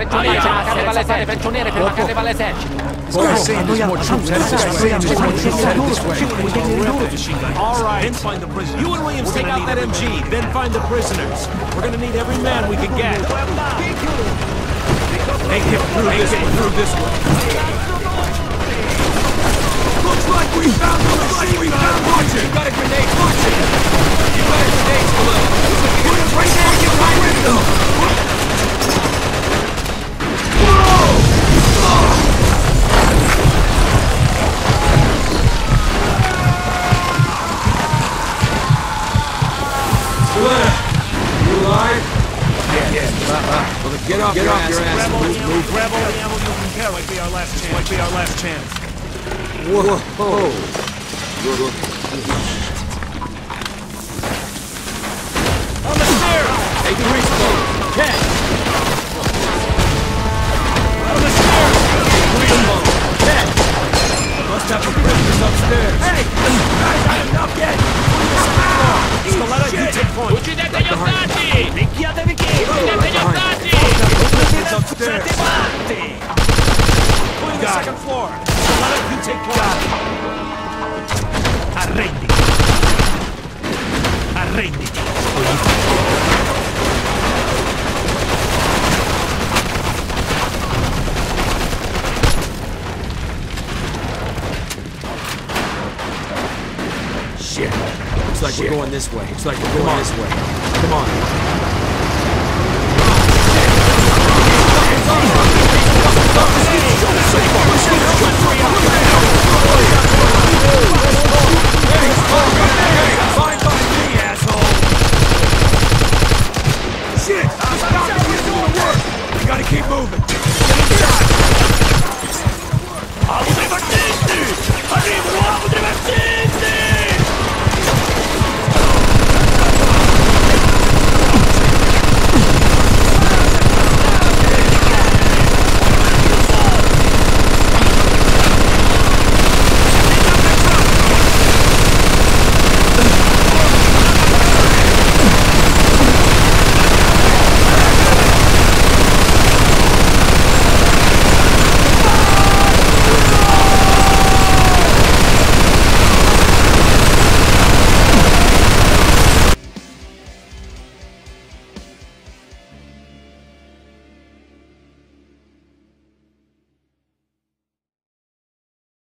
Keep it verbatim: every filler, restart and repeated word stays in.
prigionieri per mancarne all'esercito. Prigionieri per mancarne all'esercito. All right. Then find the prisoners. You and Williams take out that M G. Then find the prisoners. We're gonna need every man we can get. Take him through this way. Through this way. Looks like we found him! Looks like we found him! You got a grenade, launch it! You got a grenade, below! Put it right there! Get right with them! Whoa! You alive? Yeah, yeah. Uh-huh. Well, get off, get your, off ass. your ass. Grab all Move, the ammo, move. grab all the ammo you can carry. Might be our last chance. Might be our last chance. Whoa! Whoa. On the stairs! Hey, grease boat! Ken! On the stairs! Grease boat! Ken! Must have the prisoners upstairs. Hey! Guys, not enough yet! Scaletta, you take point. Uccidete gli ostaggi! Picchiatevi chi! Uccidete gli ostaggi! Prisoners upstairs. Fate matti! Go to the second floor. Scaletta, you take point. Arrenditi! Arrenditi! Shit. Looks like Shit. we're going this way. Looks like we're going this way. Come on.